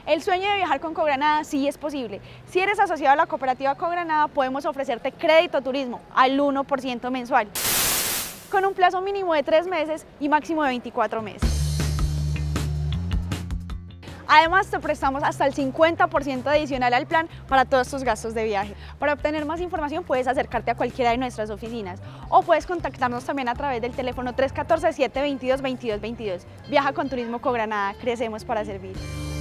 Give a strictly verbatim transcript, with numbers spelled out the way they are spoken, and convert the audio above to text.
El sueño de viajar con Cogranada sí es posible. Si eres asociado a la cooperativa Cogranada, podemos ofrecerte crédito turismo al uno por ciento mensual, con un plazo mínimo de tres meses y máximo de veinticuatro meses. Además, te prestamos hasta el cincuenta por ciento adicional al plan para todos tus gastos de viaje. Para obtener más información puedes acercarte a cualquiera de nuestras oficinas o puedes contactarnos también a través del teléfono tres uno cuatro, siete dos dos, dos dos dos dos. Viaja con Turismo Cogranada, crecemos para servir.